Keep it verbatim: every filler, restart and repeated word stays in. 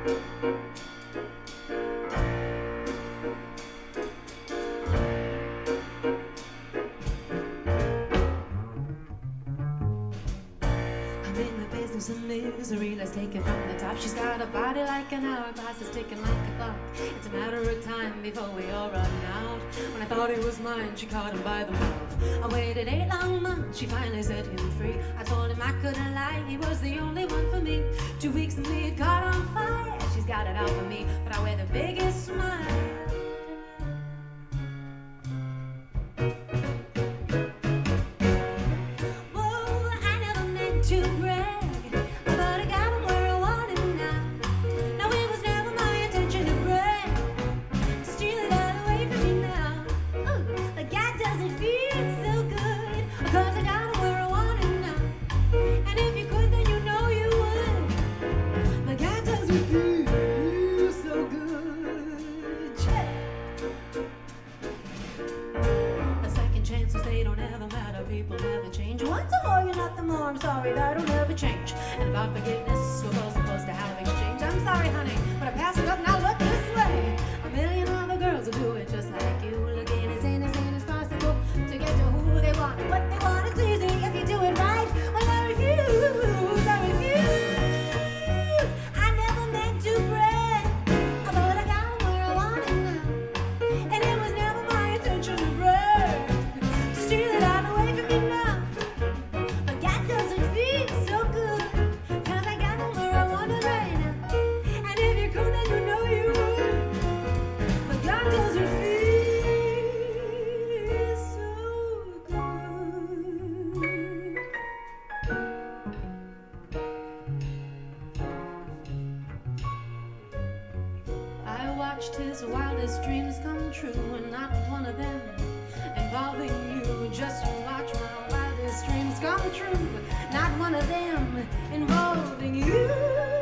Some misery, let's take it from the top. She's got a body like an hourglass, it's ticking like a clock. It's a matter of time before we all run out. When I thought he was mine, she caught him by the mouth. I waited eight long months, she finally set him free. I told him I couldn't lie, he was the only one for me. Two weeks and we had caught on fire. She's got it out for me, but I wear the biggest smile. I'm sorry, that'll never change. And about forgiveness, we're both supposed to have exchange. I'm sorry, honey, but I passed it up, now look this way. A million other girls will do it just like you, looking as innocent as possible to get to who they want. What they want, it's easy if you do it right. Well, I refuse, I refuse. I never meant to brag, but I got where I want it now. And it was never my intention to brag, to steal it all away from me now. His wildest dreams come true, and not one of them involving you. Just watch my wildest dreams come true, not one of them involving you.